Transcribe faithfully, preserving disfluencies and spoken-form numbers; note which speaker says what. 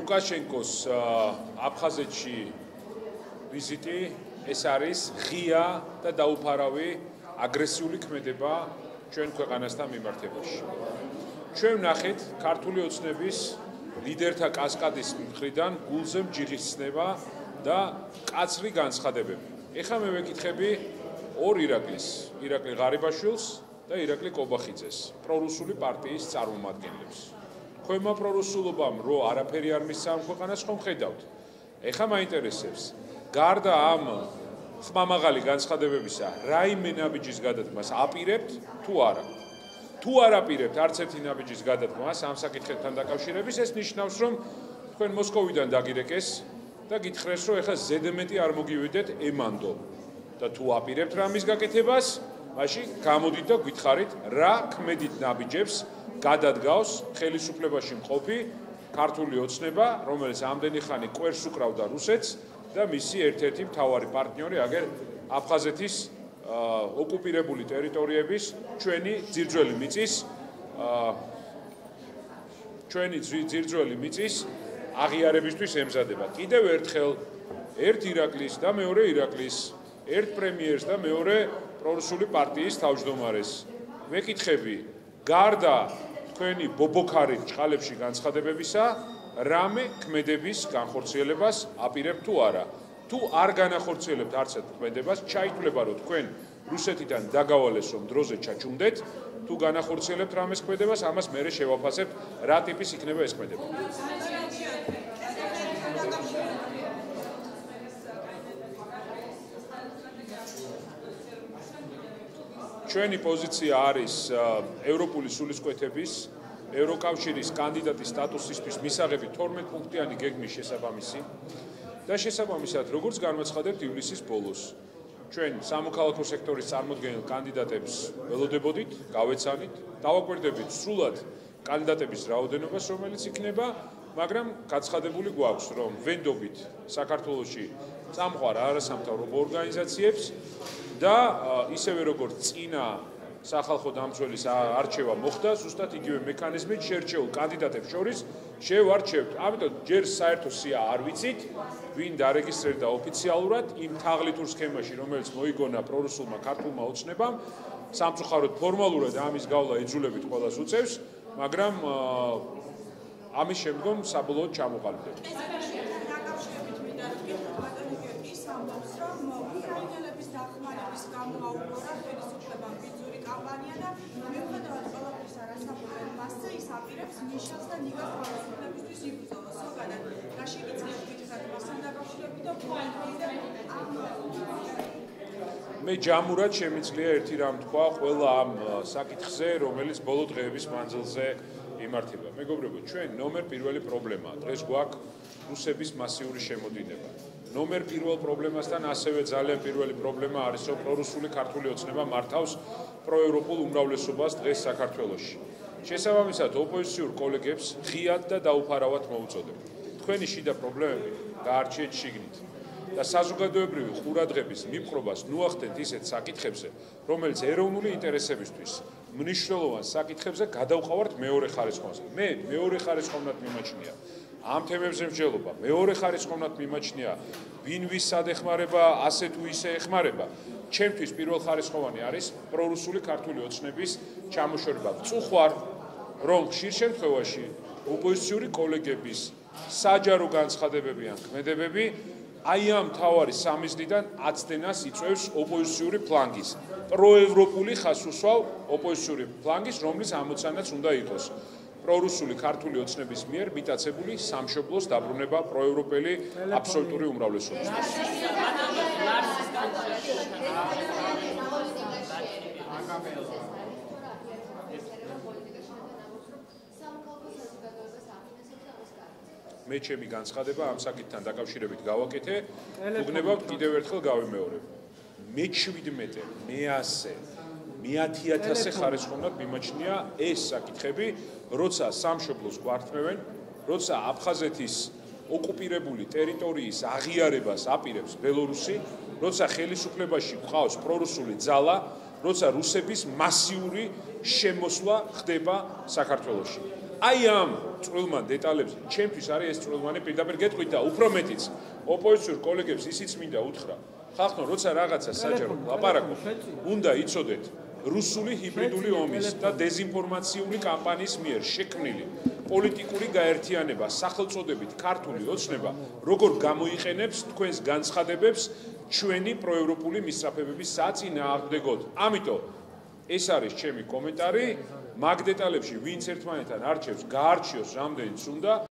Speaker 1: ლუკაშენკოს აფხაზეთში ვიზიტი ეს არის ღია და დაუფარავი აგრესიული ქმედება ჩვენ ქვეყანასთან მიმართებაში. ჩვენ ვნახეთ ქართული ოცნების ლიდერთა კასკადის მხრიდან გულზე მჯიღის ცნება და კაცრი განცხადებები. ეხლა მე ვეკითხები ორ ირაკლის, ირაკლი ღარიბაშვილს და ირაკლი კობახიძეს, პრორუსული პარტიის წარმომადგენლებს. ხომა პრორუსულობამ რო არაფერი არ მისცა ამ ქვეყანას ხომ ხედავთ. ეხლა მაინტერესებს, გარდა ამ ხმამაღალი განცხადებებისა, რაიმე ნაბიჯის გადადგმას აპირებთ თუ არა? თუ არ აპირებთ არც ერთი ნაბიჯის გადადგმას ამ საკითხებთან დაკავშირების, ეს ნიშნავს, რომ თქვენ მოსკოვიდან დაგირეკეს და გითხრეს, რომ ეხლა ზედმეტი არ მოგივიდეთ ემანდო. და თუ აპირებთ რამის გაკეთებას, მაშინ გამოდით და გითხარით, რა ქმედით ნაბიჯებს გადადგავს ხელისუფლებაში მყოფი ქართული ოცნება, რომელიც ამდენი ხანი კვერს უკრავდა რუსეთს და მისი ერთ-ერთი მთავარი პარტნიორი აგერ აფხაზეთის ოკუპირებული ტერიტორიების ჩვენი ძირძველი მიწის ჩვენი ძირძველი მიწის აღიარებისთვის ემზადება. კიდევ ერთხელ ერთ ირაკლის და მეორე ირაკლის, ერთ პრემიერს და მეორე პრორუსული პარტიის თავმჯდომარეს ვეკითხები, გარდა თქვენი ბობოქარი ჭყალებში განცხადებებისა, რამე ქმედების განხორციელებას აპირებთ თუ არა? თუ არ განახორციელებთ არც ერთ ქმედებას, ჩაითვლება, რომ თქვენ რუსეთიდან დაგავალეს, რომ დროზე ჩაჩუმდეთ, თუ განახორციელებთ რამეს ქმედებას, ამას მერე შევაფასებთ, რა ტიპის იქნება ეს ქმედება. ჩვენი პოზიცია არის ევროპული სულისკვეთების, ევროკავშირის კანდიდატის სტატუსისთვის მისაღები თორმეტ პუნქტიანი გეგმის შესაბამისი და შესაბამისად, როგორც განვაცხადებთ ივლისის ბოლოს, ჩვენ სამოქალაქო სექტორის წარმოდგენილ კანდიდატებს ველოდებოდით, გავეცანით, დავაკვირდებით სრულად კანდიდატების რაოდენობას, რომელიც იქნება, მაგრამ გაცხადებული გვაქვს, რომ ვენდობით საქართველოში წამყვარ არასამთავრობო ორგანიზაციებს და ისევე როგორც წინა სახალხო დამცველის არჩევა მოხდა, ზუსტად იგივე მექანიზმით შერჩეულ კანდიდატებს შორის შევარჩევთ. ამიტომ ჯერ საერთო სია არ ვიცით, ვინ დარეგისტრირდა ოფიციალურად იმ თაღლითურ სქემაში, რომელიც მოიგონა პრორუსულმა ქართულმა ოცნებამ. სამწუხაროდ ფორმალურად ამის გავლა იძულებით ყველას უწევს, მაგრამ ამის შემდგომ საბოლოოდ ჩამოყალიბდებით. უკრაინელების დახმარების გამო აუგორა ხელისუფლებამ ბიძური კამპანია და მიუხედავად ყველაფრის არასაბუთო მასზე ის აპირებს ნიშანს და ნიგას ხელისუფლებისთვის იბრძოლოს. ზოგადად, რა შეგიძლიათ გითხრათ მასთან დაკავშირებით და პროექტებზე ამ მე ჯამურად შემიძლია ერთი რამ თქვა ყველა ამ საკითხზე, რომელიც ბოლო დღეების მანძილზე იმართება. მეგობრებო, ჩვენ ნომერ პირველი პრობლემაა. დღეს გვაქვს რუსების მასიური შემოდინება. ნომერ პირველ პრობლემასთან ასევე ძალიან პირველი პრობლემა არის, რომ პრორუსული ქართული ოცნება მართავს პროევროპულ უმრავლესობას დღეს საქართველოში. შესაბამისად, ოპოზიციურ კოლეგებს ღიად და დაუფარავად მოუწოდებ. თქვენი შიდა პრობლემები გაარჩიეთ შიგნით და საზოგადოებრივი ყურადღების მიპყრობას ნუახდენთ ისეთ საკითხებზე, რომელიც ეროვნული ინტერესებისთვის მნიშვნელოვან საკითხებზე გადავყავართ მეორე ხარისხოვანს. მე მეორე ხარისხოვნად მიმაჩნია ამ თემებზე მსჯელობა, მეორე ხარისხოვნად მიმაჩნია ვინ ვის სად ეხმარება, ასე თუ ისე ეხმარება. ჩემთვის პირველ ხარისხოვანი არის პრორუსული ქართული ოცნების ჩამოშორება. ვწუხარ, რომ ხშირ შემთხვევაში ოპოზიციური კოლეგების საჯარო განცხადებები ან ქმედებები აი ამ მთავარი სამიზნიდან აცდენას იწვევს ოპოზიციური ფლანგის, პროევროპული ხაზსუსვალ ოპოზიციური ფლანგის, რომლის ამოცანაც უნდა იყოს პრორუსული ქართული ოცნების მიერ მიტაცებული სამშობლოს დაბრუნება პროევროპელი აბსოლუტური უმრავლესობისთვის. მე ჩემი განცხადება ამ საკითხთან დაკავშირებით გავაკეთე, უგნებავთ კიდევ ერთხელ გავიმეორებ. მეჩვიდმეტე, მეასე, მეათი ათასე ხარისხოვნად მიმაჩნია ეს საკითხები, როცა სამშობლოს გვართმევენ, როცა აფხაზეთის ოკუპირებული ტერიტორიის აღიარებას აპირებს ბელორუსი, როცა ხელისუფლებაში გვყავს პრორუსული ძალა, როცა რუსების მასიური შემოსვლა ხდება საქართველოში.
Speaker 2: აი ამ წვრილმან დეტალებზე ჩემთვის არის ეს წვრილმანი პირდაპირ გეტყვით და უფრო მეტიც ოპოზიციურ კოლეგებს ისიც მინდა უთხრა ხალხო როცა რაღაცა საჯარო ლაპარაკობ უნდა იცოდეთ რუსული ჰიბრიდული ომის და დეზინფორმაციული კამპანიის მიერ შექმნილი პოლიტიკური გაერთიანება სახელწოდებით ქართული ოცნება როგორ გამოიყენებს თქვენს განცხადებებს ჩვენი პროევროპული მისწრაფებების საწინააღმდეგოდ. ამიტომ ეს არის ჩემი კომენტარი. მაგ დეტალებში ვინც ერთმანეთთან არჩევს გაარჩიოს რამდენიც უნდა